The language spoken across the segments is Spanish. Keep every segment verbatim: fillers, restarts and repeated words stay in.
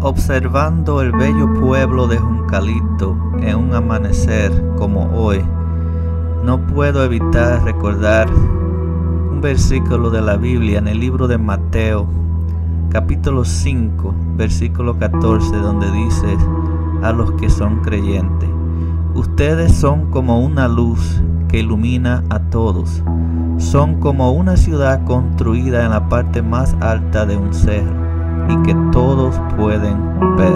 Observando el bello pueblo de Juncalito en un amanecer como hoy, no puedo evitar recordar un versículo de la Biblia en el libro de Mateo, capítulo cinco, versículo catorce, donde dice a los que son creyentes: ustedes son como una luz que ilumina a todos, son como una ciudad construida en la parte más alta de un cerro y que todos pueden ver.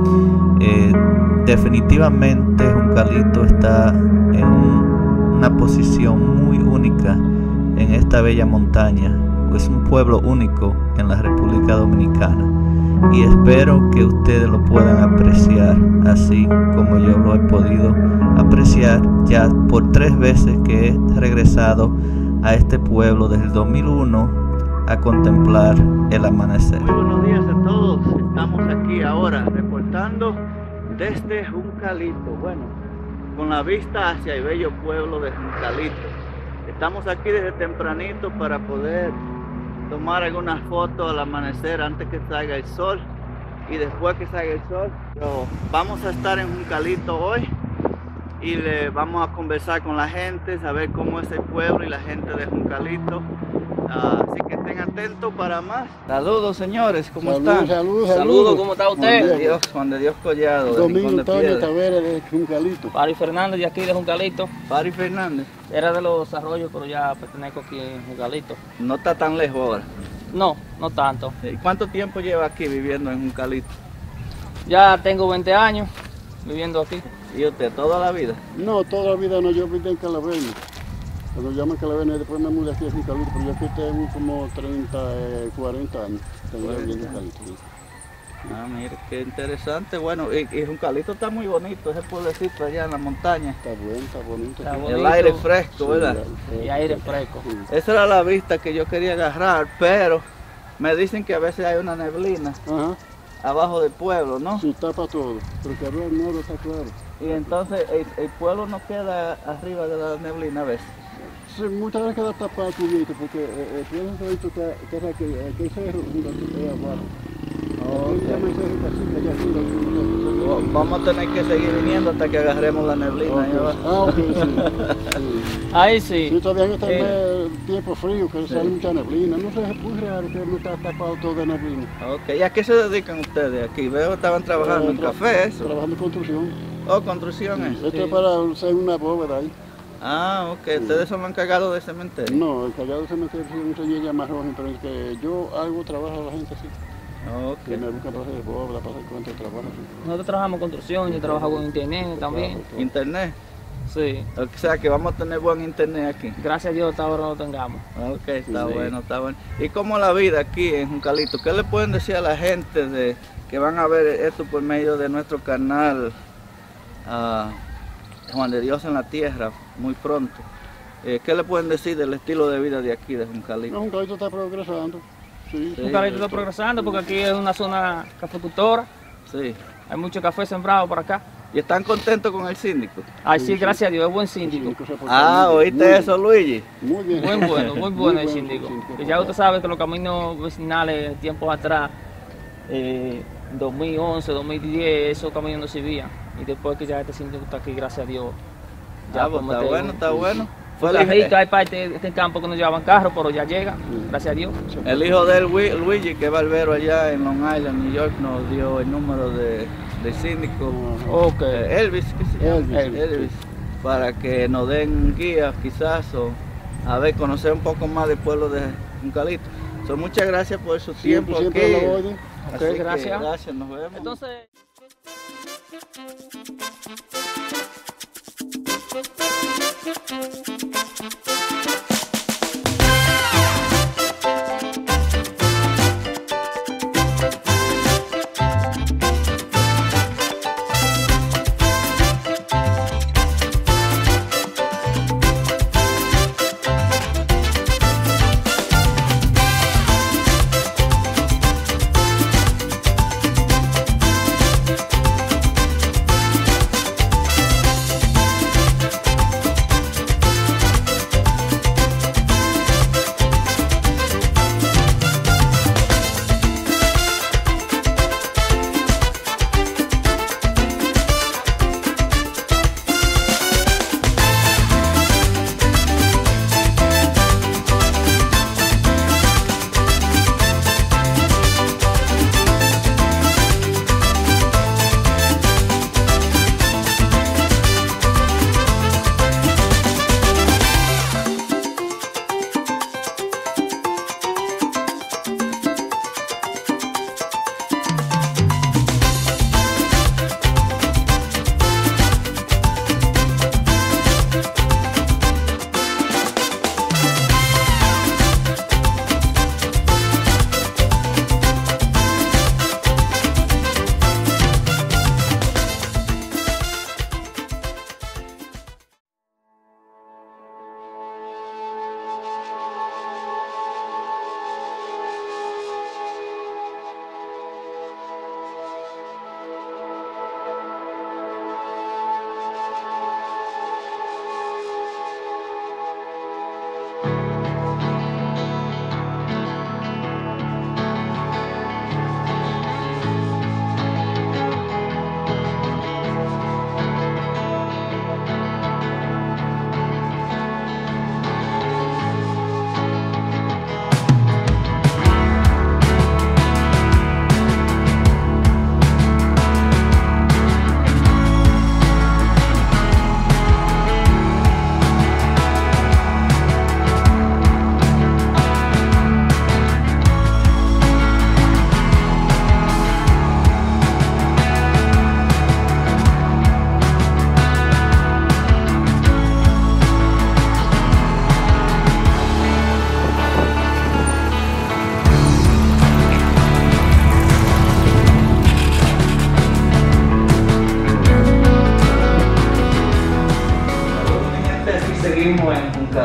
Eh, definitivamente Juncalito está en un, una posición muy única en esta bella montaña. Es un pueblo único en la República Dominicana y espero que ustedes lo puedan apreciar así como yo lo he podido apreciar ya por tres veces que he regresado a este pueblo desde el dos mil uno a contemplar el amanecer. Muy buenos días a todos. Estamos aquí ahora reportando desde Juncalito, bueno, con la vista hacia el bello pueblo de Juncalito. Estamos aquí desde tempranito para poder tomar algunas fotos al amanecer antes que salga el sol y después que salga el sol. Pero vamos a estar en Juncalito hoy y le vamos a conversar con la gente, saber cómo es el pueblo y la gente de Juncalito. Uh, así que estén atentos para más. Saludos, señores, ¿cómo salud, están? Saludos, saludos, saludos, ¿cómo está usted? Juan de Dios, Juan de Dios Collado. Domingo Antonio Tavera de Juncalito. Pari Fernández de aquí de Juncalito. Pari Fernández. Era de los Arroyos, pero ya pertenezco aquí en Juncalito. No está tan lejos ahora. No, no tanto. ¿Y cuánto tiempo lleva aquí viviendo en Juncalito? Ya tengo veinte años viviendo aquí. ¿Y usted toda la vida? No, toda la vida no, yo viví en Calaverne. Cuando llaman Calaverne, después me mudé aquí a Juncalito, pero yo aquí tengo como treinta, cuarenta años. Tengo viviendo en Juncalito. Sí. Ah, mire, qué interesante. Bueno, y, y Juncalito está muy bonito, ese pueblecito allá en la montaña. Está bueno, está bonito. Está sí. bonito. El aire fresco, Sí, ¿verdad? Y aire fresco. Sí. Esa era la vista que yo quería agarrar, pero me dicen que a veces hay una neblina Ajá. abajo del pueblo, ¿no? Sí, tapa todo, pero que arriba el nuevo está claro. Y entonces el, el pueblo no queda arriba de la neblina a veces. Sí, muchas veces queda tapado cubierto, porque eh, tiene un cerrito que, que es aquí, aquí hay cerro, Juncalito ahí abajo. Oh, Aquí llaman cerro Cacique, allá arriba, Oh, vamos a tener que seguir viniendo hasta que agarremos la neblina. okay. ¿Ya va? Ah, ok, sí. sí. Ahí Sí, sí. todavía en este Eh. mes, tiempo frío, que Sí. sale mucha neblina. No sé, es muy raro que no está tapado todo de neblina. Ok, ¿y a qué se dedican ustedes aquí? Veo que estaban trabajando Eh, en tra- café, eso. Trabajando en construcción. Oh, construcción es. Esto Sí. es para hacer una bóveda ahí. Ah, ok, ustedes son los encargados del cementerio. No, el callado se mete un señor más joven, pero es que yo hago trabajo a la gente así. Que Ok. me buscan para hacer bóveda, para hacer cuenta de trabajo. Así. Nosotros trabajamos con yo trabajo con internet también. Trabajo, todo. Internet. Sí. O sea que vamos a tener buen internet aquí. Gracias a Dios hasta ahora lo tengamos. Ok, está Sí. bueno, está bueno. ¿Y cómo la vida aquí en Juncalito? ¿Qué le pueden decir a la gente de que van a ver esto por medio de nuestro canal ah, Juan de Dios en la Tierra muy pronto? Eh, ¿Qué le pueden decir del estilo de vida de aquí, de No, Juncalito? Juncalito está progresando. Sí, Sí. Juncalito está progresando porque aquí es una zona cafecultora. Sí. Hay mucho café sembrado por acá. ¿Y están contentos con el síndico? Ay, Sí, sí, sí. gracias a Dios, es buen El síndico. síndico se porta Ah, muy bien, ¿oíste muy eso, Luigi? bien, Muy bien. Muy bueno, muy bueno el síndico. síndico, Que ya usted sabe que los caminos vecinales, tiempos atrás, eh, dos mil once, dos mil diez, esos caminos no servían. Y después que ya este síndico está aquí, gracias a Dios. Ya, pues, como está te bueno, digo, está bueno. Fue Costa el, Rica hay parte de este campo que no llevaban carro, pero ya llega, gracias a Dios. el hijo de él, Wi- Luigi, que es barbero allá en Long Island, New York, nos dio el número de, del síndico. Ajá. Ok. Eh, Elvis, ¿qué se llama? Elvis, Elvis, para que nos den guías quizás o a ver, conocer un poco más del pueblo de Juncalito. So, muchas gracias por su Siempre, tiempo siempre aquí. lo oye. Ok, Así que, gracias. gracias, nos vemos. Entonces...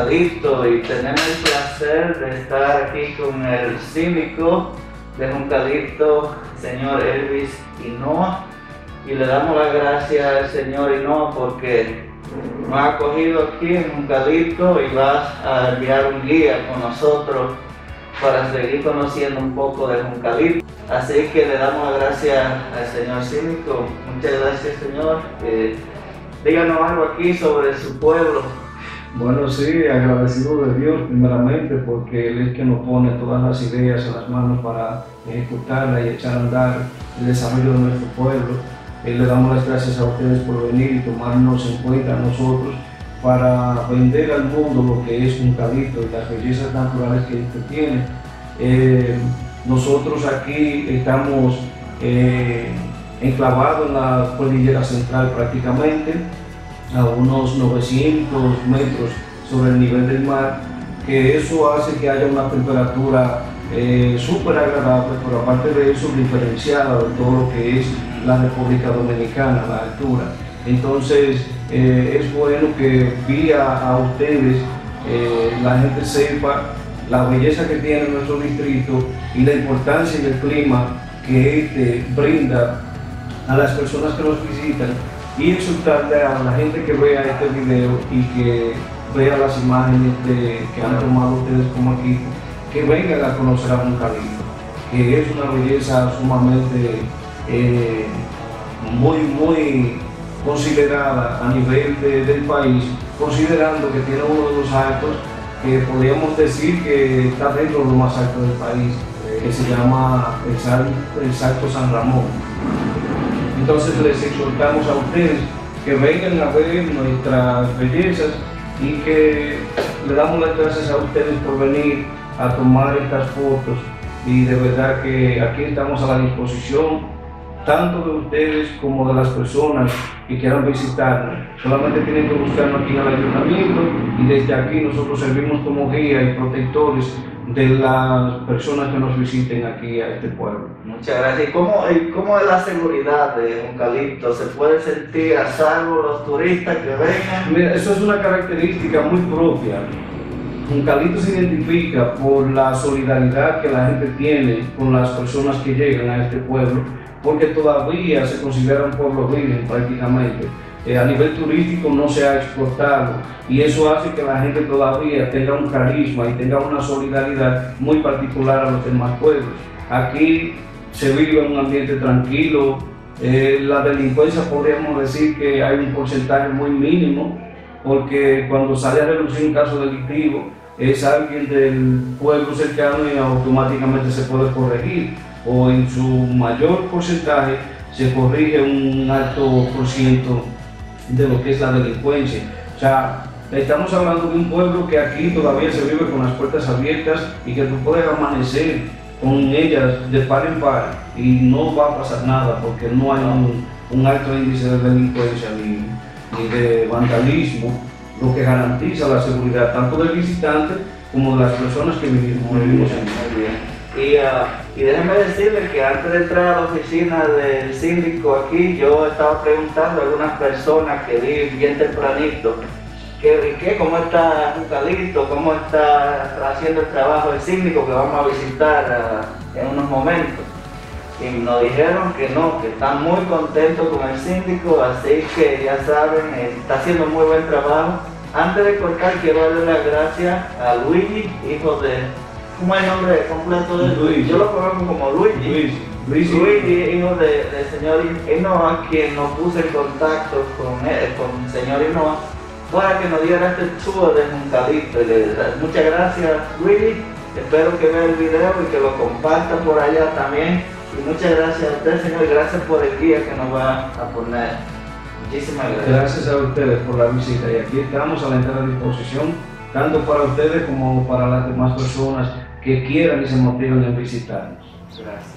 Juncalito, y tenemos el placer de estar aquí con el síndico de Juncalito, señor Elvis Hinoa, y le damos las gracias al señor Hinoa porque nos ha acogido aquí en Juncalito y vas a enviar un guía con nosotros para seguir conociendo un poco de Juncalito. Así que le damos las gracias al señor síndico. Muchas gracias, señor. Eh, díganos algo aquí sobre su pueblo. Bueno, sí, agradecido de Dios primeramente porque Él es quien nos pone todas las ideas en las manos para ejecutarlas y echar a andar el desarrollo de nuestro pueblo. Eh, le damos las gracias a ustedes por venir y tomarnos en cuenta a nosotros para vender al mundo lo que es Juncalito y las bellezas naturales que, que tiene. Eh, nosotros aquí estamos eh, enclavados en la cordillera central prácticamente, a unos novecientos metros sobre el nivel del mar, que eso hace que haya una temperatura eh, súper agradable, pero aparte de eso diferenciada de todo lo que es la República Dominicana, la altura. Entonces eh, es bueno que vía a ustedes eh, la gente sepa la belleza que tiene nuestro distrito y la importancia y el clima que este brinda a las personas que nos visitan, y exhortarle a la gente que vea este video y que vea las imágenes de, que han tomado ustedes como equipo, que vengan a conocer a Juncalito, que es una belleza sumamente eh, muy, muy considerada a nivel de, del país, considerando que tiene uno de los altos que podríamos decir que está dentro de lo más alto del país, que se llama el Salto, el Salto San Ramón. Entonces les exhortamos a ustedes que vengan a ver nuestras bellezas y que le damos las gracias a ustedes por venir a tomar estas fotos, y de verdad que aquí estamos a la disposición tanto de ustedes como de las personas que quieran visitarnos. Solamente tienen que buscarnos aquí en el ayuntamiento y desde aquí nosotros servimos como guía y protectores de las personas que nos visiten aquí a este pueblo. Muchas gracias. ¿Y cómo, y cómo es la seguridad de Juncalito? ¿Se puede sentir a salvo los turistas que vengan? Mira, eso es una característica muy propia. Juncalito se identifica por la solidaridad que la gente tiene con las personas que llegan a este pueblo, porque todavía se consideran pueblos vírgenes prácticamente. Eh, a nivel turístico no se ha exportado, y eso hace que la gente todavía tenga un carisma y tenga una solidaridad muy particular a los demás pueblos. Aquí se vive en un ambiente tranquilo, eh, la delincuencia podríamos decir que hay un porcentaje muy mínimo, porque cuando sale a relucir un caso delictivo es alguien del pueblo cercano y automáticamente se puede corregir, o en su mayor porcentaje se corrige un alto por ciento de lo que es la delincuencia. O sea, estamos hablando de un pueblo que aquí todavía se vive con las puertas abiertas y que tú puedes amanecer con ellas de par en par y no va a pasar nada, porque no hay un, un alto índice de delincuencia ni, ni de vandalismo, lo que garantiza la seguridad tanto del visitante como de las personas que vivimos, vivimos en el. Y, uh, y déjenme decirles que antes de entrar a la oficina del síndico aquí, yo estaba preguntando a algunas personas que vi bien tempranito, que, que cómo está Juncalito, cómo está haciendo el trabajo del síndico que vamos a visitar uh, en unos momentos. Y nos dijeron que no, que están muy contentos con el síndico, así que ya saben, está haciendo muy buen trabajo. Antes de cortar, quiero darle las gracias a Luigi, hijo de... ¿Cómo es el nombre completo de Luigi? Yo lo conozco como Luigi. Luigi, Luigi. Luigi, hijo del de señor Hinoa, quien nos puso en contacto con él, con el señor Hinoa, para que nos diera este tour de Juncalito. Muchas gracias, Luigi. Espero que vea el video y que lo comparta por allá también. Y muchas gracias a usted, señor. Gracias por el guía que nos va a poner. Muchísimas gracias. Gracias a ustedes por la visita, y aquí estamos a la entera disposición, tanto para ustedes como para las demás personas que quieran y se motiven en visitarnos. Gracias.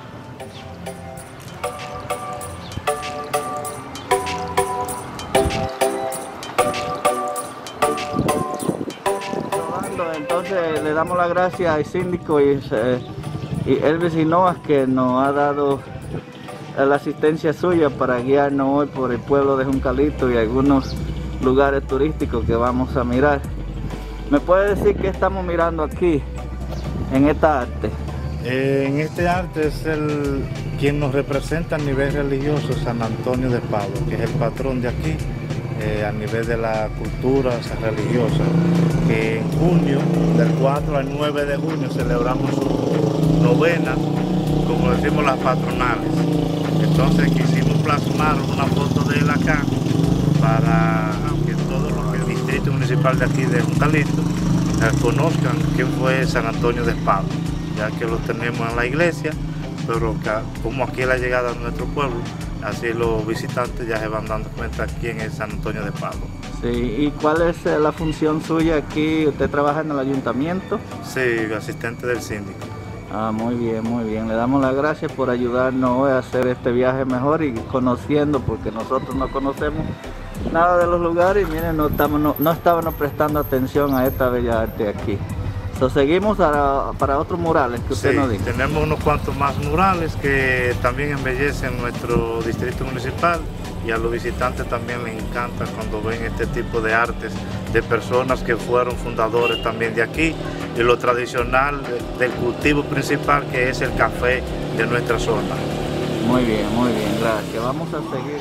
Entonces le damos las gracias al síndico y, eh, y Elvis Hinoa, que nos ha dado la asistencia suya para guiarnos hoy por el pueblo de Juncalito y algunos lugares turísticos que vamos a mirar. ¿Me puede decir qué estamos mirando aquí en esta arte? Eh, en este arte es el quien nos representa a nivel religioso, San Antonio de Padua, que es el patrón de aquí, eh, a nivel de la cultura religiosa, que en junio, del cuatro al nueve de junio, celebramos su novena, como decimos las patronales. Entonces quisimos plasmar una foto de él acá para que todo lo que el distrito municipal de aquí de Juncalito eh, conozcan quién fue San Antonio de Padua, ya que lo tenemos en la iglesia, pero que, como aquí es la llegada a nuestro pueblo, así los visitantes ya se van dando cuenta quién es San Antonio de Padua. Sí, ¿y cuál es eh, la función suya aquí? ¿Usted trabaja en el ayuntamiento? Sí, asistente del síndico. Ah, muy bien, muy bien. Le damos las gracias por ayudarnos hoy a hacer este viaje mejor y conociendo, porque nosotros no conocemos nada de los lugares y miren, no, estamos, no, no estábamos prestando atención a esta bella arte aquí. So, seguimos a, para otros murales que usted sí, nos dice. Tenemos unos cuantos más murales que también embellecen nuestro distrito municipal y a los visitantes también les encanta cuando ven este tipo de artes de personas que fueron fundadores también de aquí y lo tradicional del cultivo principal que es el café de nuestra zona. Muy bien, muy bien, gracias. Vamos a seguir.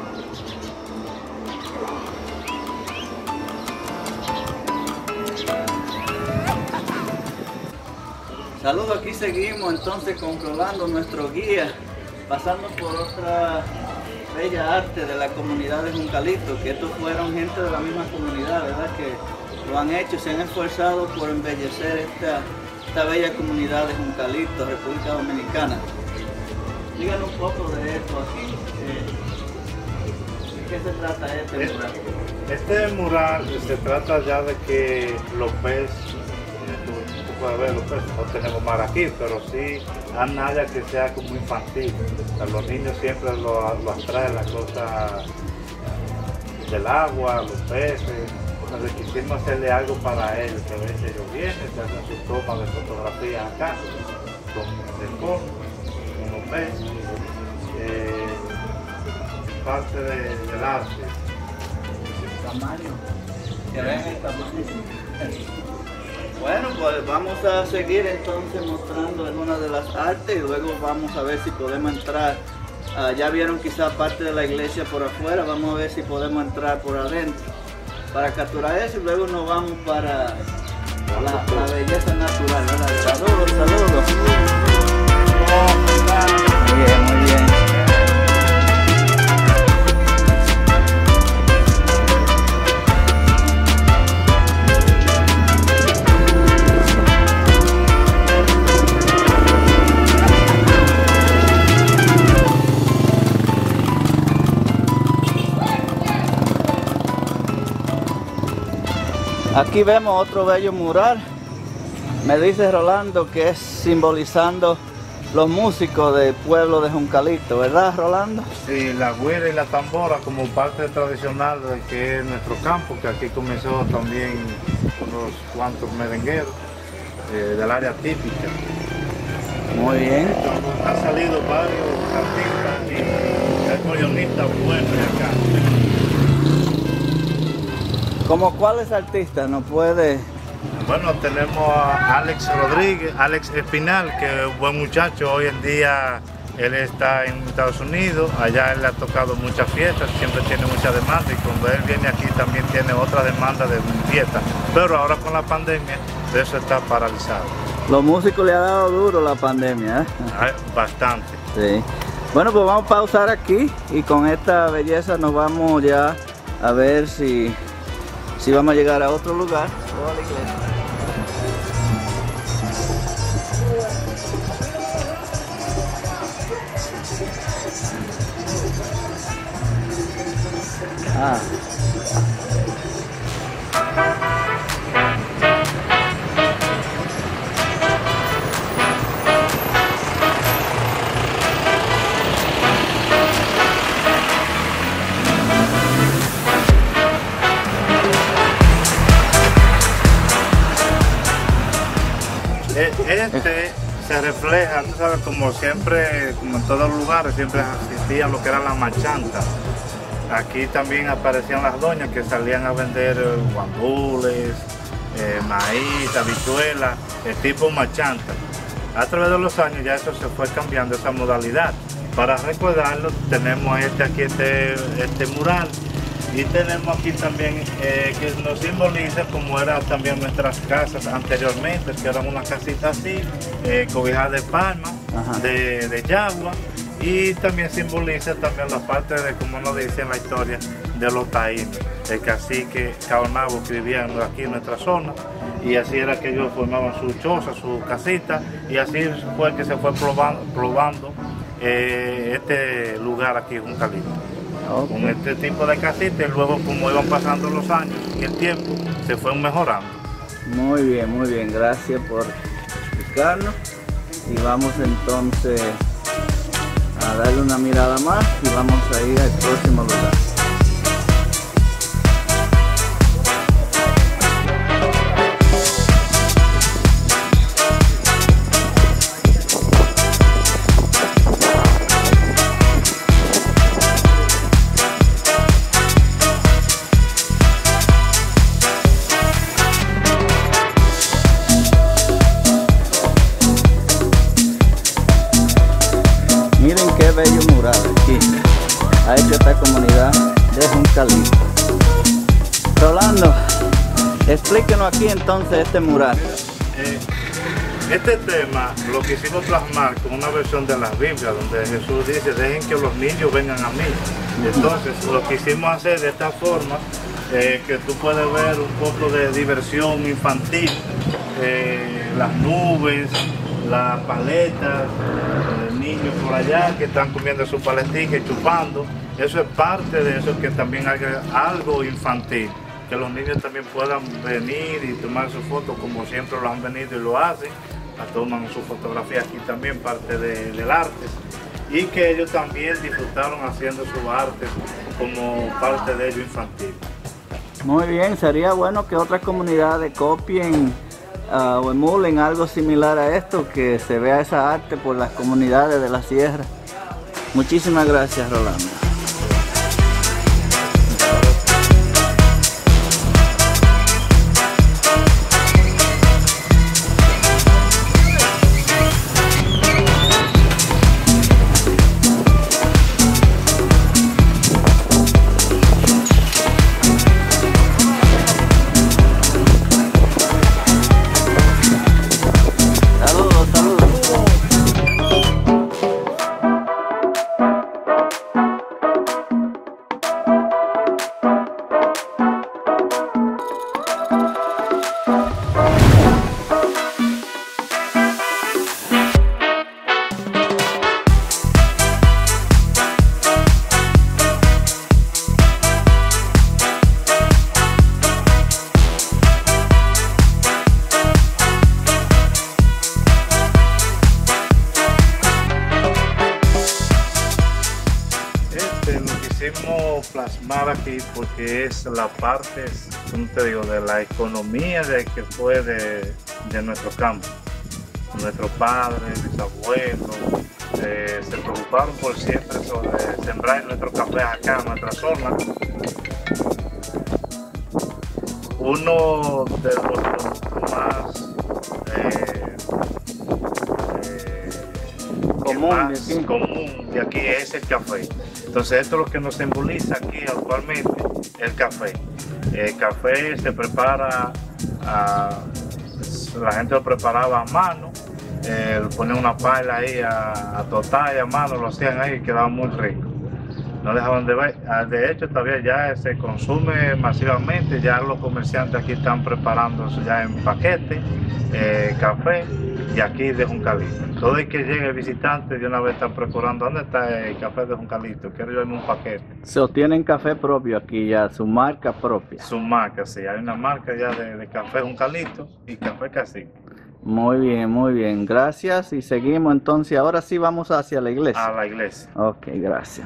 Saludos, aquí seguimos entonces con Rolando, nuestro guía, pasando por otra bella arte de la comunidad de Juncalito, que estos fueron gente de la misma comunidad, ¿verdad? Que lo han hecho, se han esforzado por embellecer esta, esta bella comunidad de Juncalito, República Dominicana. Díganos un poco de esto aquí. Eh, ¿De qué se trata este mural? Este mural se trata ya de que los peces, puede ver, los peces no tenemos mar aquí, pero sí a nada que sea como infantil. A los niños siempre lo, lo atraen las cosas del agua, los peces. Entonces quisimos hacerle algo para ellos, que a veces ellos vienen, se hacen sus tomas de fotografías acá, con el fondo, con los peces, eh, parte de, del arte. El tamaño, que vean el tamaño. Bueno, pues vamos a seguir entonces mostrando algunas de las artes y luego vamos a ver si podemos entrar. Uh, ya vieron quizá parte de la iglesia por afuera, vamos a ver si podemos entrar por adentro para capturar eso y luego nos vamos para la, la belleza natural, ¿verdad? Saludos, saludos. Muy bien, muy bien. Aquí vemos otro bello mural, me dice Rolando que es simbolizando los músicos del pueblo de Juncalito, ¿verdad, Rolando? Sí, la güera y la tambora como parte tradicional de que es nuestro campo, que aquí comenzó también unos cuantos merengueros eh, del área típica. Muy bien. Entonces, han salido varios artistas y acordeonistas buenos de acá. ¿Cómo cuáles artistas nos puede? Bueno, tenemos a Alex Rodríguez, Alex Espinal, que es un buen muchacho. Hoy en día él está en Estados Unidos, allá él le ha tocado muchas fiestas, siempre tiene mucha demanda y cuando él viene aquí también tiene otra demanda de fiestas. Pero ahora con la pandemia eso está paralizado. Los músicos le ha dado duro la pandemia, ¿eh? Bastante. Sí. Bueno, pues vamos a pausar aquí y con esta belleza nos vamos ya a ver si... si vamos a llegar a otro lugar o a la iglesia. Ah. Este se refleja, tú sabes, como siempre, como en todos los lugares, siempre existía lo que eran las marchantas. Aquí también aparecían las doñas que salían a vender guandules, eh, maíz, habichuela, el tipo machanta. A través de los años ya eso se fue cambiando, esa modalidad. Para recordarlo tenemos este aquí, este, este mural, y tenemos aquí también eh, que nos simboliza como eran también nuestras casas anteriormente, que eran unas casitas así, eh, cobijadas de palma, de, de yagua, y también simboliza también la parte de, como nos dice en la historia, de los taínos, el cacique Caonabo que vivían aquí en nuestra zona, y así era que ellos formaban su choza, su casita, y así fue que se fue probando, probando eh, este lugar aquí en Juncalito. Okay. Con este tipo de casita, y luego como iban pasando los años y el tiempo, se fue mejorando. Muy bien, muy bien, gracias por explicarnos, y vamos entonces a darle una mirada más y vamos a ir al próximo lugar. Miren qué bello mural aquí ha hecho esta comunidad de Juncalito. Rolando, explíquenos aquí entonces este mural. Eh, este tema lo quisimos plasmar con una versión de la Biblia, donde Jesús dice: dejen que los niños vengan a mí. Entonces lo quisimos hacer de esta forma, eh, que tú puedes ver un poco de diversión infantil, eh, las nubes, las paletas, eh, niños por allá que están comiendo su paletica y chupando. Eso es parte de eso, que también hay algo infantil, que los niños también puedan venir y tomar su foto como siempre lo han venido y lo hacen, toman su fotografía aquí también, parte de, del arte, y que ellos también disfrutaron haciendo su arte como parte de ello infantil. Muy bien, sería bueno que otras comunidades copien Uh, o emulen algo similar a esto, que se vea esa arte por las comunidades de la sierra. Muchísimas gracias, Rolando. Plasmar aquí porque es la parte, como te digo, de la economía de que fue de, de nuestro campo. Nuestros padres, mis abuelos, eh, se preocuparon por siempre sobre sembrar nuestros cafés acá en nuestra zona. Uno de los productos más eh, eh, común, más de común de aquí es el café. Entonces esto es lo que nos simboliza aquí actualmente, el café. El café se prepara, a, la gente lo preparaba a mano, eh, ponía una pala ahí a, a totar y a mano, lo hacían ahí y quedaba muy rico. No dejaban de ver. De hecho todavía ya se consume masivamente, ya los comerciantes aquí están preparando ya en paquete, eh, café, y aquí de Juncalito. Todo el que llegue el visitante de una vez está procurando dónde está el café de Juncalito, quiero yo en un paquete. Se obtienen café propio aquí ya, su marca propia. Su marca, sí, hay una marca ya de, de café Juncalito y café Cacique. Muy bien, muy bien, gracias, y seguimos entonces, ahora sí vamos hacia la iglesia. A la iglesia. Ok, gracias.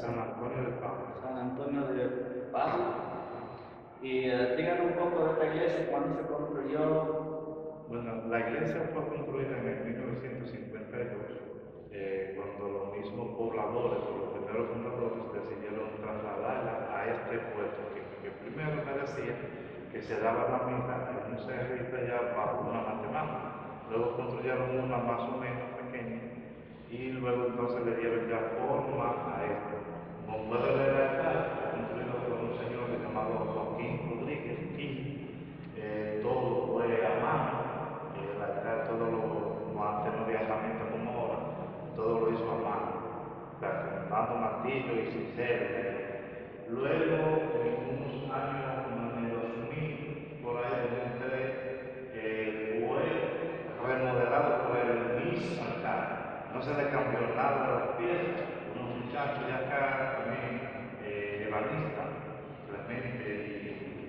San Antonio de Padua. San Antonio de Padua. Y eh, díganos un poco de esta iglesia, cuándo se construyó. Bueno, la iglesia fue construida en el mil novecientos cincuenta y dos, eh, cuando los mismos pobladores o los primeros fundadores decidieron trasladarla a este puerto, que, que primero me decía que se daba la misa en un cerrito allá bajo una matemática. Luego construyeron una más o menos pequeña y luego entonces le dieron ya forma a esto. Como puede ver acá, construido por un señor llamado Joaquín Rodríguez y eh, todo fue a mano. Eh, acá todo lo, no antes no había herramientas como ahora, todo lo hizo a mano, dando martillo y cincel. Luego, en unos años, como en el dos mil, por ahí dos mil tres, eh, fue remodelado por el mismo acá. No se le cambió nada de las piezas. Unos muchachos de acá también, eh, ebanistas, Clemente y,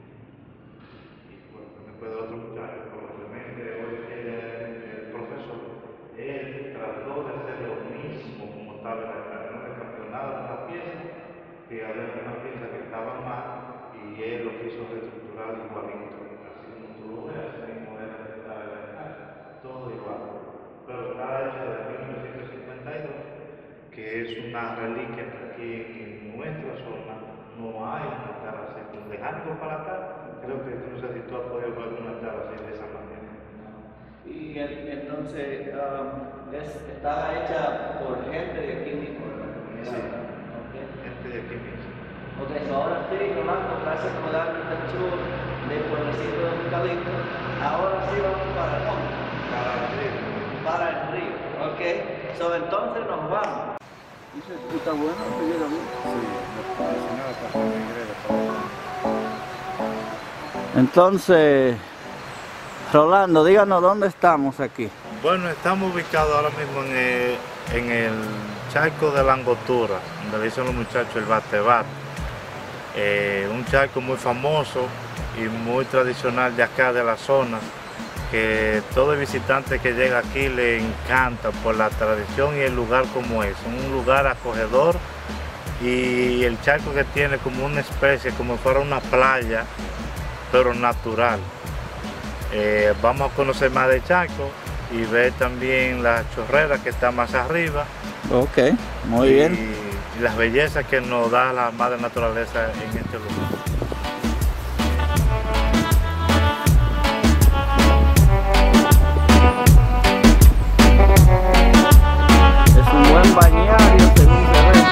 y bueno, después de otro muchacho, como Clemente, hoy el, el profesor, él trató de hacer lo mismo como estaba en acá. No le cambió nada de las piezas, que había una pieza que estaba mal y él lo quiso reestructurar igualito. Así como tú lo ves, así mismo era que estaba en la casa, todo igual. Pero está hecho de mil novecientos cincuenta y dos, que es una reliquia que aquí en nuestra zona no hay un altar así. Dejando para acá, creo que no sé si tú has podido ver un altar así de esa manera. Y entonces um, es, está hecha por gente de aquí mismo, ¿no? Sí, Okay. gente de aquí mismo. Ok, so ahora sí, Rolando, gracias por darme este tour del pueblecito de Juncalito. Ahora sí vamos para el monte. Para el río. Para el río, ok. So entonces nos vamos. ¿Está bueno? ¿Se llega bien? Sí, Entonces, Rolando, díganos dónde estamos aquí. bueno, estamos ubicados ahora mismo en el, en el charco de la Angostura, donde le dicen los muchachos el bate-bate. Eh, un charco muy famoso y muy tradicional de acá, de la zona, que todo visitante que llega aquí le encanta por la tradición y el lugar como es. Un lugar acogedor y el charco que tiene como una especie, como si fuera una playa, pero natural. Eh, vamos a conocer más de charco y ver también la chorrera que está más arriba. Ok, muy y, bien. y las bellezas que nos da la madre naturaleza en este lugar. Es un buen bañario, según se ve.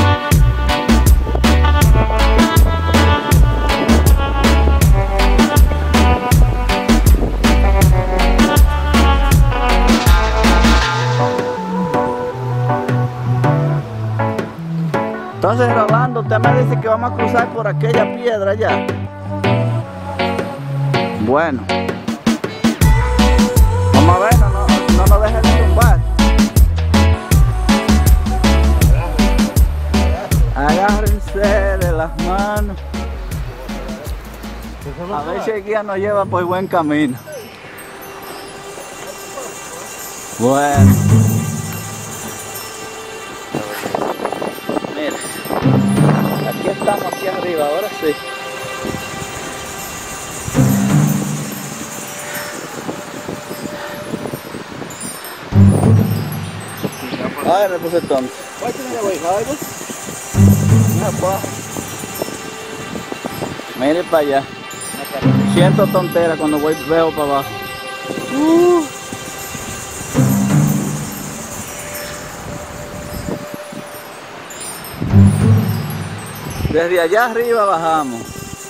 Entonces, Rolando, usted me dice que vamos a cruzar por aquella piedra allá. Bueno. Vamos a ver, no, no, no nos dejen de tumbar. Agárrense de las manos. A ver si el guía nos lleva por buen camino. Bueno. Mira, aquí estamos, aquí arriba, ahora sí. Ay, me puse tonto. Mire para allá. Siento tontera cuando voy, veo para abajo. Uh. Desde allá arriba bajamos.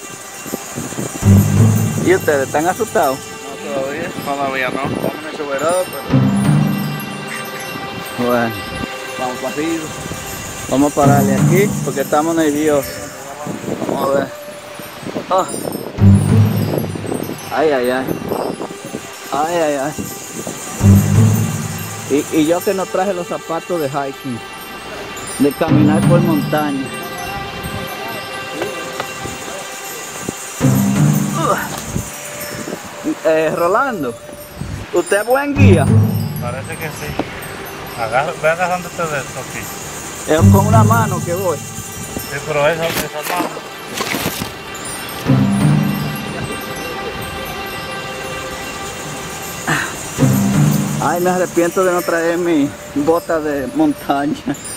¿Y ustedes están asustados? No, todavía. Todavía no. Estamos en el soberano, pero... Bueno, vamos para arriba. Vamos a pararle aquí porque estamos nerviosos. Vamos a ver. Oh. Ay, ay, ay. Ay, ay, ay. Y, y yo que no traje los zapatos de hiking, de caminar por montaña. Eh, Rolando, ¿usted es buen guía? Parece que sí. Agarra, ve agarrándote de esto aquí. Es con una mano que voy. Sí, pero esa, esa mano. Ay, me arrepiento de no traer mi bota de montaña.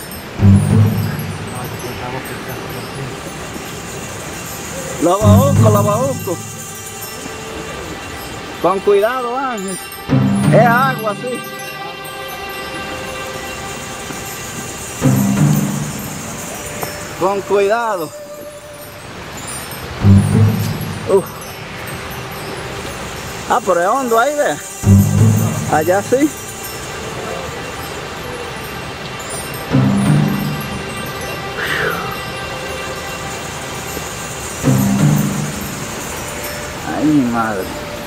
La baúco, la baúco. Con cuidado, Ángel. Es agua, sí. Con cuidado. Uf. Ah, pero es hondo ahí, ve. Allá sí. Ay, mi madre.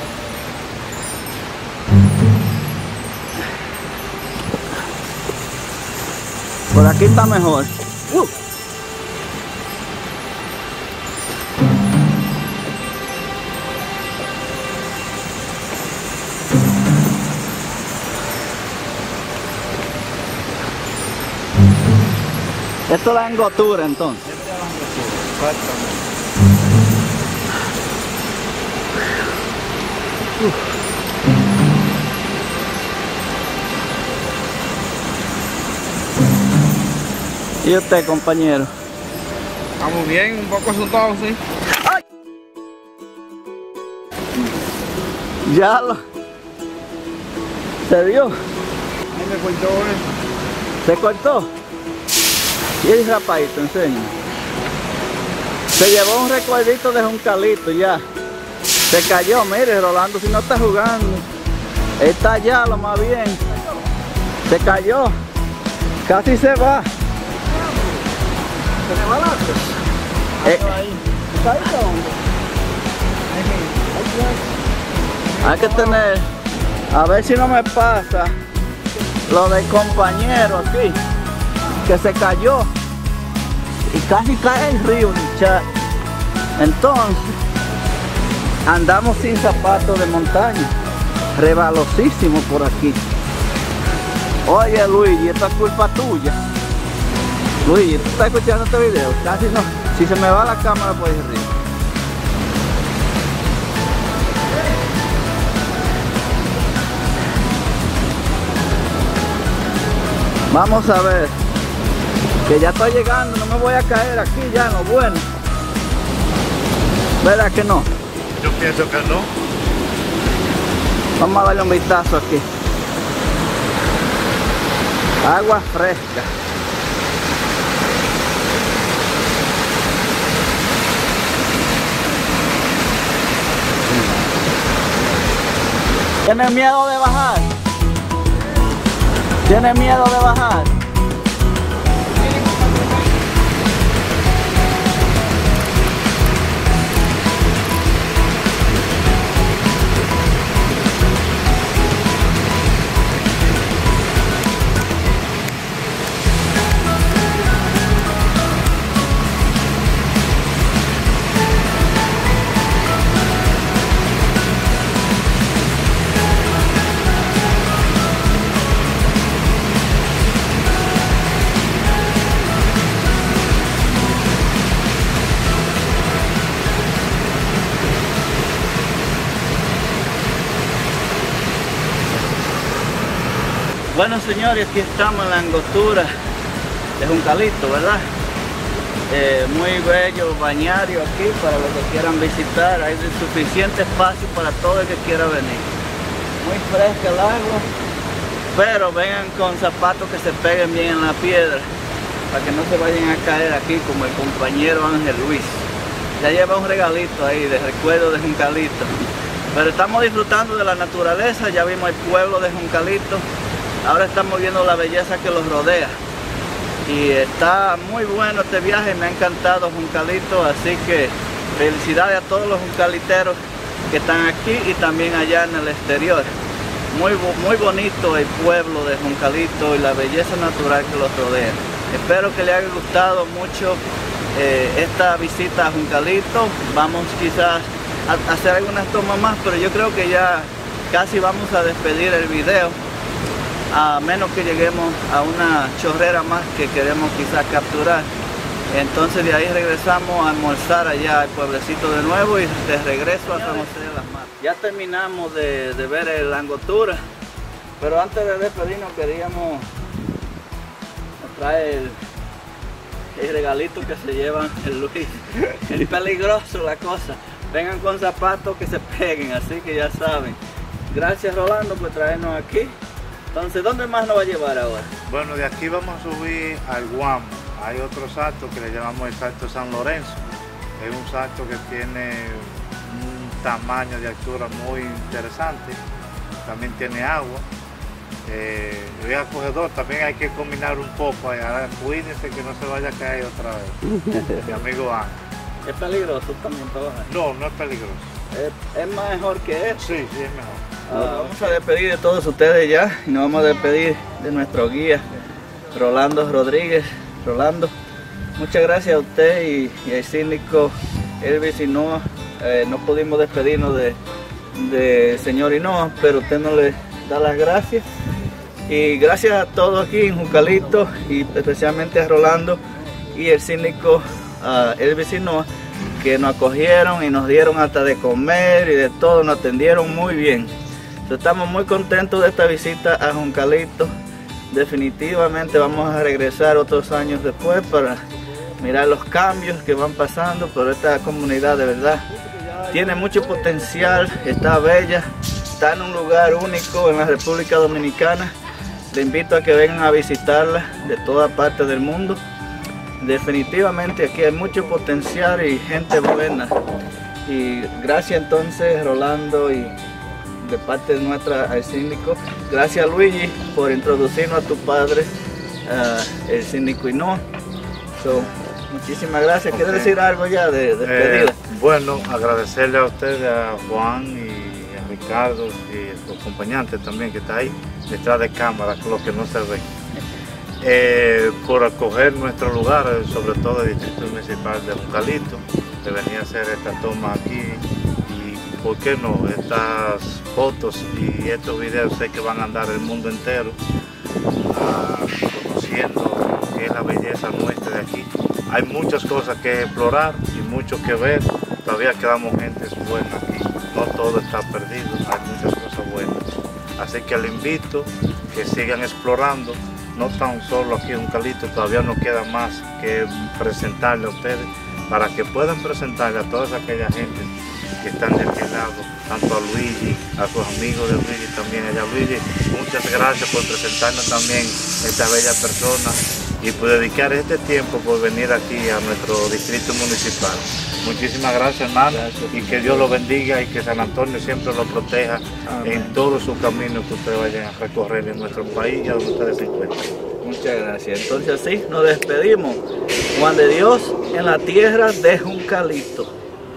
Por aquí está mejor. Uh. Esto es la engotura entonces. ¿Y usted, compañero? Estamos bien, un poco asustados, sí. ¡Ay! Ya lo... ¿Se dio? Ahí me cortó eso. ¿Se cortó? Y el rapadito, enseña. Se llevó un recuerdito de Juncalito ya. Se cayó, mire, Rolando, si no está jugando. Está allá lo más bien. Se cayó. Casi se va. ¿Se le va la cosa? Eh, ¿Está ahí dónde? hay que tener, a ver si no me pasa lo del compañero aquí, que se cayó y casi cae el río, muchacho. Entonces, andamos sin zapatos de montaña, rebalosísimo por aquí. Oye, Luigi, esto es culpa tuya. Luigi, ¿tú estás escuchando este video? Casi no. Si se me va la cámara por ahí arriba. Vamos a ver. Que ya estoy llegando, no me voy a caer aquí ya, no bueno. ¿Verdad que no? Yo pienso que no. Vamos a darle un vistazo aquí. Agua fresca. ¿Tienes miedo de bajar? ¿Tienes miedo de bajar? Bueno, señores, aquí estamos en la angostura de Juncalito, ¿verdad? Eh, muy bello bañario aquí para los que quieran visitar. Hay suficiente espacio para todo el que quiera venir. Muy fresca el agua, pero vengan con zapatos que se peguen bien en la piedra para que no se vayan a caer aquí como el compañero Ángel Luis. Ya lleva un regalito ahí de recuerdo de Juncalito. Pero estamos disfrutando de la naturaleza, ya vimos el pueblo de Juncalito. Ahora estamos viendo la belleza que los rodea. Y está muy bueno este viaje, me ha encantado Juncalito, así que felicidades a todos los juncaliteros que están aquí y también allá en el exterior. Muy, muy bonito el pueblo de Juncalito y la belleza natural que los rodea. Espero que les haya gustado mucho eh, esta visita a Juncalito. Vamos quizás a hacer algunas tomas más, pero yo creo que ya casi vamos a despedir el video. a menos que lleguemos a una chorrera más que queremos quizás capturar. Entonces de ahí regresamos a almorzar allá al pueblecito de nuevo y de regreso a San José de las Matas. Ya terminamos de, de ver el Angostura, pero antes de despedirnos queríamos traer el, el regalito que se llevan el Luis. Es peligroso la cosa. Vengan con zapatos que se peguen, así que ya saben. Gracias Rolando por traernos aquí. Entonces, ¿dónde más nos va a llevar ahora? Bueno, de aquí vamos a subir al Guamo. Hay otro salto que le llamamos el Salto San Lorenzo. Es un salto que tiene un tamaño de altura muy interesante. También tiene agua. Eh, es acogedor, también hay que combinar un poco. Ahora, cuídense que no se vaya a caer otra vez. Mi amigo Ángel. ¿Es peligroso también para bajar? No, no es peligroso. ¿Es, es mejor que eso? Sí, sí es mejor. Ah, vamos a despedir de todos ustedes ya y nos vamos a despedir de nuestro guía Rolando Rodríguez. Rolando, muchas gracias a usted y, y al síndico Elvis Hinoa. Eh, no pudimos despedirnos de, de señor Hinoa, pero usted nos le da las gracias. Y gracias a todos aquí en Juncalito y especialmente a Rolando y el síndico uh, Elvis Hinoa, que nos acogieron y nos dieron hasta de comer y de todo, nos atendieron muy bien. Entonces, estamos muy contentos de esta visita a Juncalito. Definitivamente vamos a regresar otros años después para mirar los cambios que van pasando, pero esta comunidad de verdad tiene mucho potencial, está bella, está en un lugar único en la República Dominicana. Les invito a que vengan a visitarla de toda parte del mundo. Definitivamente aquí hay mucho potencial y gente buena. Y gracias entonces Rolando y de parte de nuestra al síndico. Gracias Luigi por introducirnos a tu padre, uh, el síndico Hinoa. So, muchísimas gracias. Okay. ¿Quieres decir algo ya de despedida? Eh, bueno, agradecerle a ustedes, a Juan y a Ricardo y los acompañantes también que está ahí detrás de cámara, los que no se ven. Eh, por acoger nuestro lugar, sobre todo el Distrito Municipal de Juncalito, de venir a hacer esta toma aquí y, ¿por qué no?, estas fotos y estos videos sé que van a andar el mundo entero uh, conociendo qué es la belleza nuestra de aquí. Hay muchas cosas que explorar y mucho que ver, todavía quedamos gente buena aquí, no todo está perdido, hay muchas cosas buenas. Así que les invito que sigan explorando. No tan solo aquí en Juncalito, todavía nos queda más que presentarle a ustedes para que puedan presentarle a todas aquellas gente que están de este lado, tanto a Luigi, a sus amigos de Luigi también. Allá Luigi, muchas gracias por presentarnos también esta bella persona y por dedicar este tiempo por venir aquí a nuestro distrito municipal. Muchísimas gracias, hermano, gracias. Y que Dios lo bendiga y que San Antonio siempre lo proteja. Amén. En todos sus caminos que ustedes vayan a recorrer en nuestro país y a donde ustedes se encuentren. Muchas gracias. Entonces así nos despedimos. Juan de Dios en la tierra de Juncalito.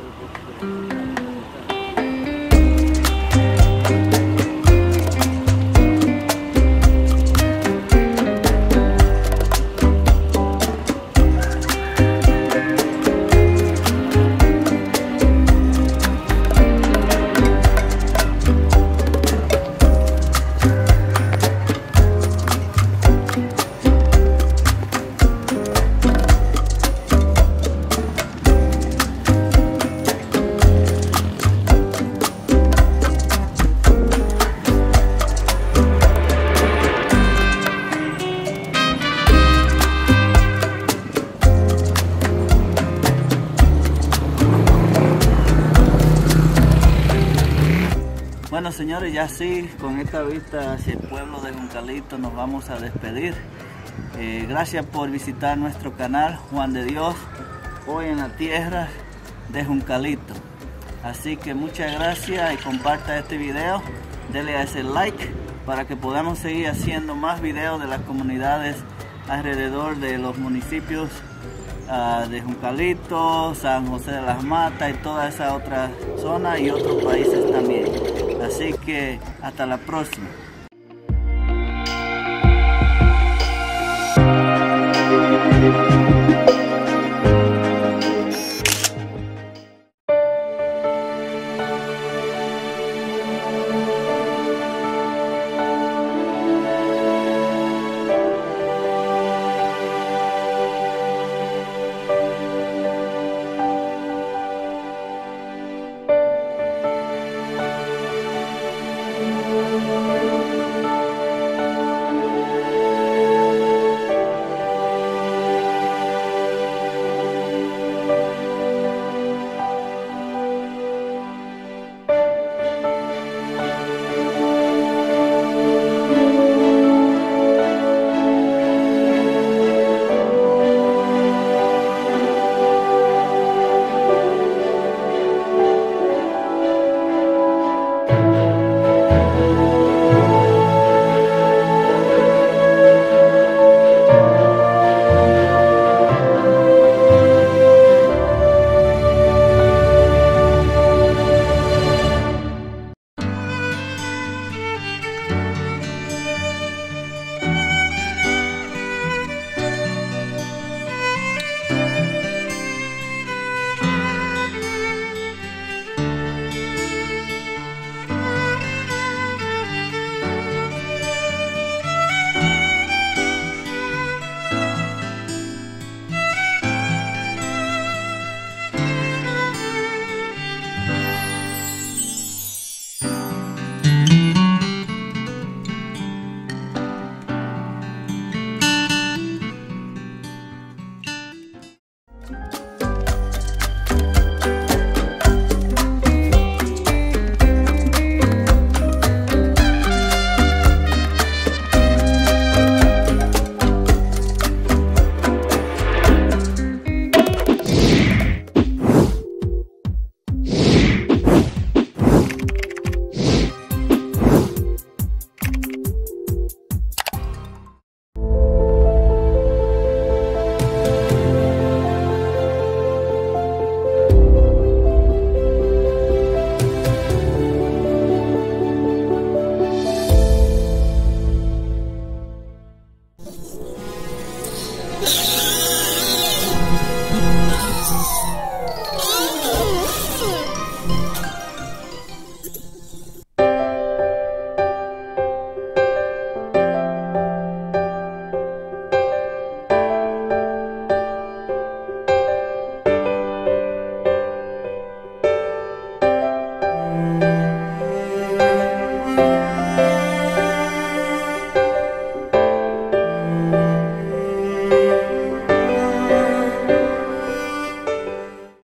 Bueno señores, ya sí, con esta vista hacia el pueblo de Juncalito nos vamos a despedir. Eh, gracias por visitar nuestro canal Juan de Dios, hoy en la tierra de Juncalito. Así que muchas gracias y comparta este video, dele a ese like para que podamos seguir haciendo más videos de las comunidades alrededor de los municipios uh, de Juncalito, San José de las Matas y toda esa otra zona y otros países también. Así que hasta la próxima.